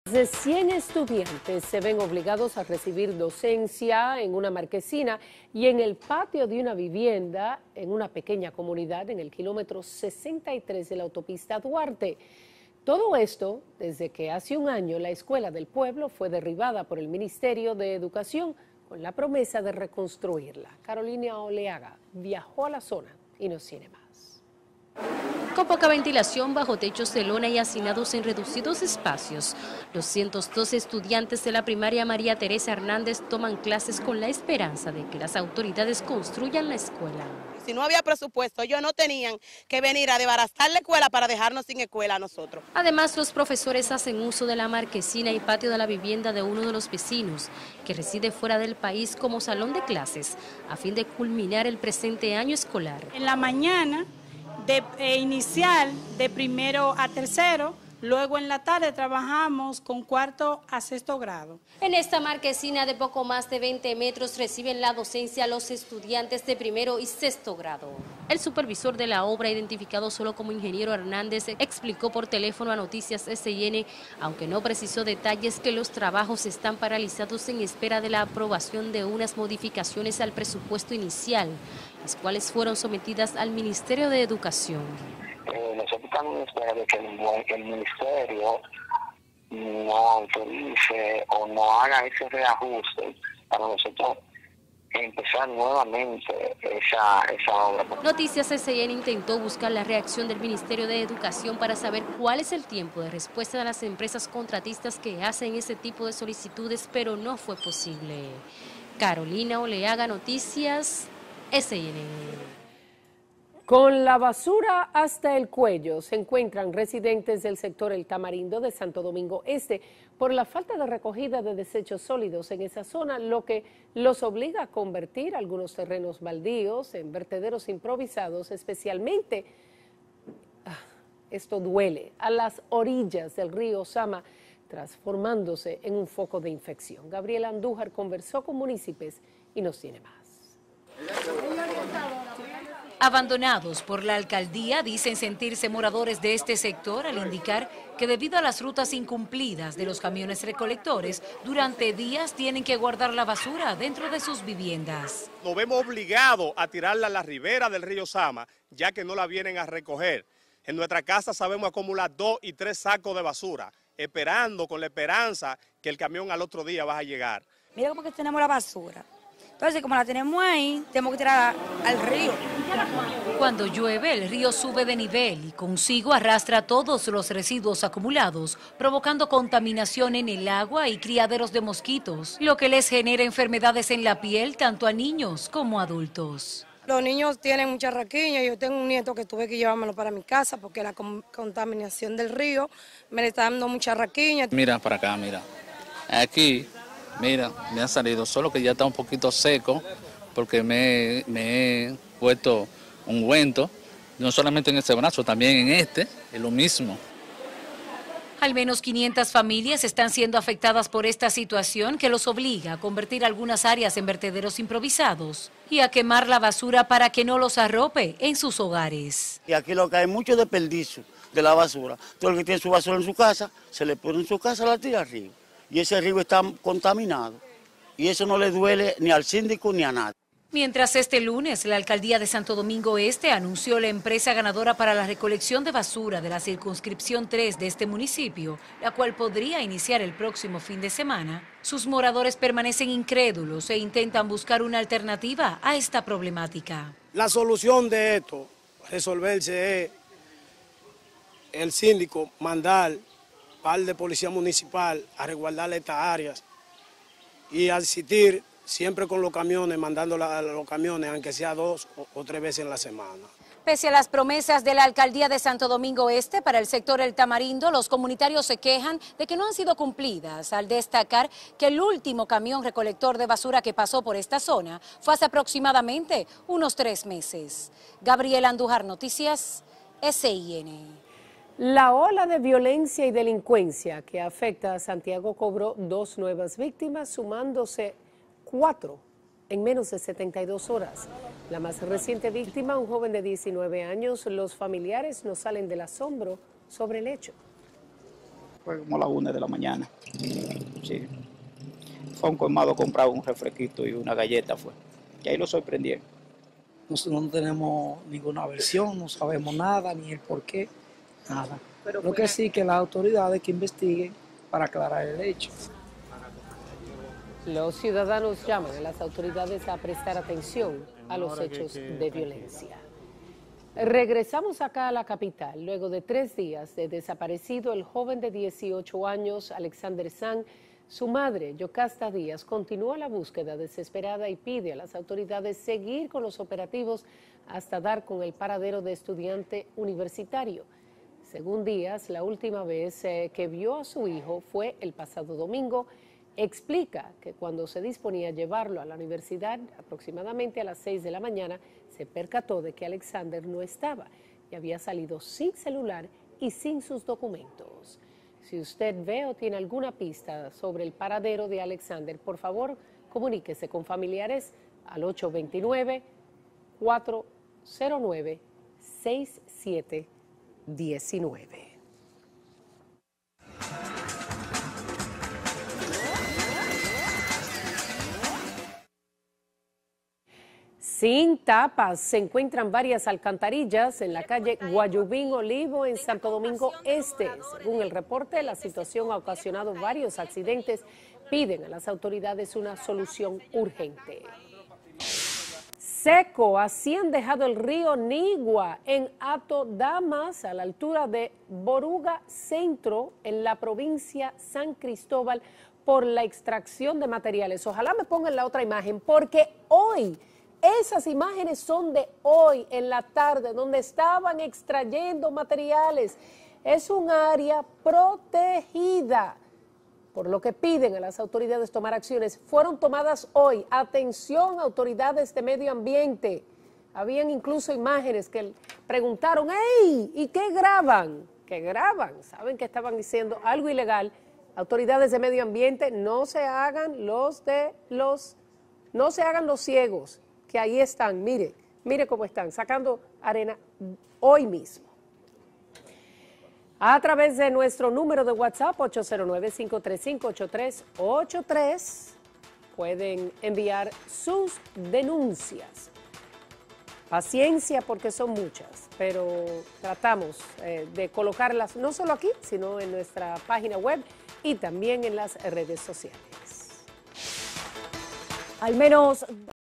De 100 estudiantes se ven obligados a recibir docencia en una marquesina y en el patio de una vivienda en una pequeña comunidad en el kilómetro 63 de la autopista Duarte. Todo esto desde que hace un año la escuela del pueblo fue derribada por el Ministerio de Educación con la promesa de reconstruirla. Carolina Oleaga viajó a la zona y nos tiene más. Con poca ventilación, bajo techos de lona y hacinados en reducidos espacios, los 102 estudiantes de la primaria María Teresa Hernández toman clases con la esperanza de que las autoridades construyan la escuela. Si no había presupuesto, ellos no tenían que venir a desbaratar la escuela para dejarnos sin escuela a nosotros. Además, los profesores hacen uso de la marquesina y patio de la vivienda de uno de los vecinos, que reside fuera del país, como salón de clases, a fin de culminar el presente año escolar. En la mañana, inicial de primero a tercero, luego en la tarde trabajamos con cuarto a sexto grado. En esta marquesina de poco más de 20 metros reciben la docencia los estudiantes de primero y sexto grado. El supervisor de la obra, identificado solo como ingeniero Hernández, explicó por teléfono a Noticias SIN, aunque no precisó detalles, que los trabajos están paralizados en espera de la aprobación de unas modificaciones al presupuesto inicial, las cuales fueron sometidas al Ministerio de Educación. Nosotros estamos en espera de que el ministerio no autorice o no haga ese reajuste para nosotros empezar nuevamente esa obra. Noticias SIN intentó buscar la reacción del Ministerio de Educación para saber cuál es el tiempo de respuesta de las empresas contratistas que hacen ese tipo de solicitudes, pero no fue posible. Carolina Oleaga, Noticias SIN. Con la basura hasta el cuello se encuentran residentes del sector El Tamarindo de Santo Domingo Este por la falta de recogida de desechos sólidos en esa zona, lo que los obliga a convertir algunos terrenos baldíos en vertederos improvisados, especialmente, esto duele, a las orillas del río Sama, transformándose en un foco de infección. Gabriela Andújar conversó con municipios y nos tiene más. Abandonados por la alcaldía, dicen sentirse moradores de este sector al indicar que debido a las rutas incumplidas de los camiones recolectores, durante días tienen que guardar la basura dentro de sus viviendas. Nos vemos obligados a tirarla a la ribera del río Sama, ya que no la vienen a recoger. En nuestra casa sabemos acumular 2 y 3 sacos de basura, esperando con la esperanza que el camión al otro día va a llegar. Mira cómo que tenemos la basura. Entonces, como la tenemos ahí, tenemos que tirarla al río. Cuando llueve, el río sube de nivel y consigo arrastra todos los residuos acumulados, provocando contaminación en el agua y criaderos de mosquitos, lo que les genera enfermedades en la piel tanto a niños como a adultos. Los niños tienen mucha raquiña. Yo tengo un nieto que tuve que llevármelo para mi casa porque la contaminación del río me le está dando mucha raquiña. Mira para acá, mira. Aquí, mira, me ha salido, solo que ya está un poquito seco porque me he puesto ungüento, no solamente en este brazo, también en este, es lo mismo. Al menos 500 familias están siendo afectadas por esta situación que los obliga a convertir algunas áreas en vertederos improvisados y a quemar la basura para que no los arrope en sus hogares. Y aquí lo que hay mucho desperdicio de la basura. Todo el que tiene su basura en su casa, se le pone en su casa, la tira al río. Y ese río está contaminado. Y eso no le duele ni al síndico ni a nadie. Mientras este lunes la alcaldía de Santo Domingo Este anunció la empresa ganadora para la recolección de basura de la circunscripción 3 de este municipio, la cual podría iniciar el próximo fin de semana, sus moradores permanecen incrédulos e intentan buscar una alternativa a esta problemática. La solución de esto, resolverse, es el síndico mandar par de policía municipal a resguardar estas áreas y asistir siempre con los camiones, mandando a los camiones, aunque sea 2 o 3 veces en la semana. Pese a las promesas de la alcaldía de Santo Domingo Este para el sector El Tamarindo, los comunitarios se quejan de que no han sido cumplidas, al destacar que el último camión recolector de basura que pasó por esta zona fue hace aproximadamente unos 3 meses. Gabriela Andújar, Noticias SIN. La ola de violencia y delincuencia que afecta a Santiago cobró 2 nuevas víctimas, sumándose 4 en menos de 72 horas. La más reciente víctima, un joven de 19 años, los familiares no salen del asombro sobre el hecho. Fue como a las 1 de la mañana. Sí. Fue a un colmado a comprar un refresquito y una galleta fue. Y ahí lo sorprendieron. Nosotros no tenemos ninguna versión, no sabemos nada, ni el por qué, nada. Lo que sí que las autoridades que investiguen para aclarar el hecho. Los ciudadanos llaman a las autoridades a prestar atención a los hechos de violencia. Regresamos acá a la capital. Luego de 3 días de desaparecido, el joven de 18 años, Alexander San, su madre, Yocasta Díaz, continúa la búsqueda desesperada y pide a las autoridades seguir con los operativos hasta dar con el paradero de estudiante universitario. Según Díaz, la última vez que vio a su hijo fue el pasado domingo. Explica que cuando se disponía a llevarlo a la universidad, aproximadamente a las 6 de la mañana, se percató de que Alexander no estaba y había salido sin celular y sin sus documentos. Si usted ve o tiene alguna pista sobre el paradero de Alexander, por favor, comuníquese con familiares al 829-409-6719. Sin tapas, se encuentran varias alcantarillas en la calle Guayubín Olivo en Santo Domingo Este. Según el reporte, la situación ha ocasionado varios accidentes. Piden a las autoridades una solución urgente. Seco, así han dejado el río Nigua en Hato Damas, a la altura de Boruga Centro, en la provincia San Cristóbal, por la extracción de materiales. Ojalá me pongan la otra imagen, porque hoy... Esas imágenes son de hoy en la tarde, donde estaban extrayendo materiales. Es un área protegida, por lo que piden a las autoridades tomar acciones. Fueron tomadas hoy. Atención, autoridades de medio ambiente. Habían incluso imágenes que preguntaron, ¡hey! ¿Y qué graban? ¿Qué graban? Saben que estaban diciendo algo ilegal. Autoridades de medio ambiente, no se hagan los ciegos. Que ahí están, mire cómo están, sacando arena hoy mismo. A través de nuestro número de WhatsApp, 809-535-8383, pueden enviar sus denuncias. Paciencia porque son muchas, pero tratamos de colocarlas no solo aquí, sino en nuestra página web y también en las redes sociales. Al menos